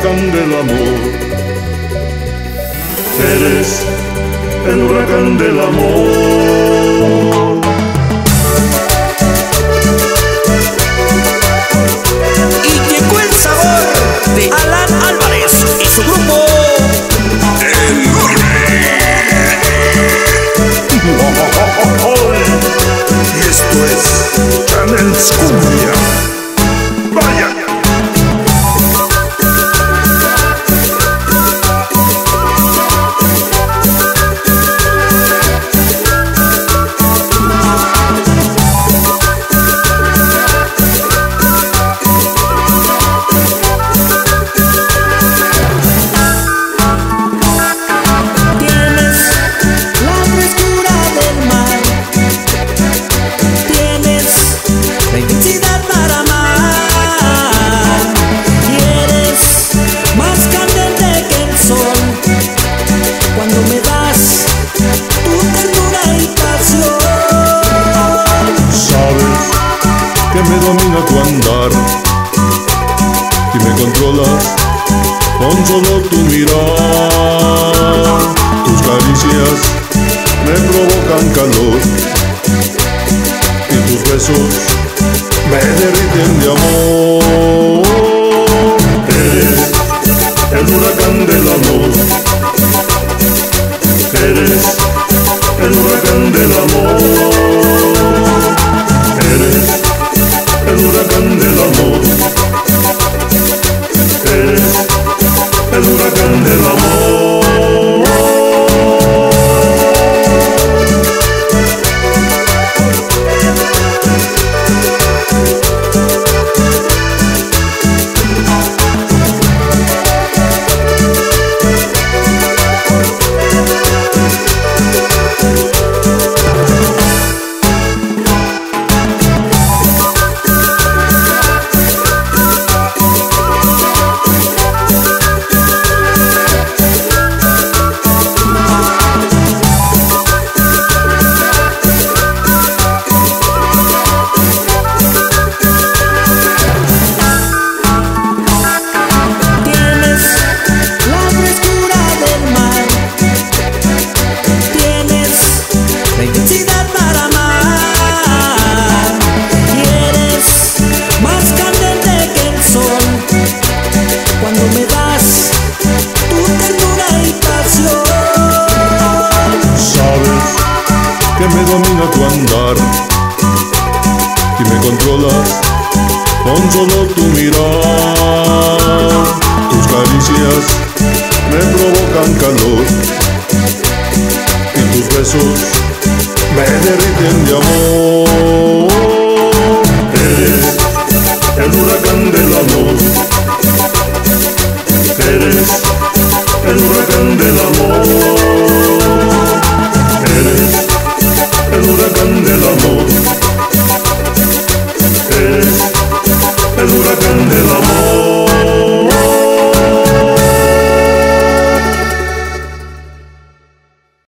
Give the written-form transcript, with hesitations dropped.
huracán del amor. Eres el huracán del amor. Y llegó el sabor de Alan Álvarez y su grupo El Y esto es Channels Cumbia. Vaya. Me domina tu andar y me controlas con solo tu mirar. Tus caricias me provocan calor y tus besos me derriten de amor. Eres el huracán del amor. Eres el huracán del amor. Eres el huracán del amor. Eres el huracán del amor. Que me domina tu andar y me controlas con solo tu mirar. Tus caricias me provocan calor y tus besos me derriten de amor. Eres el huracán del amor. Eres el huracán del amor. Eres el huracán del amor.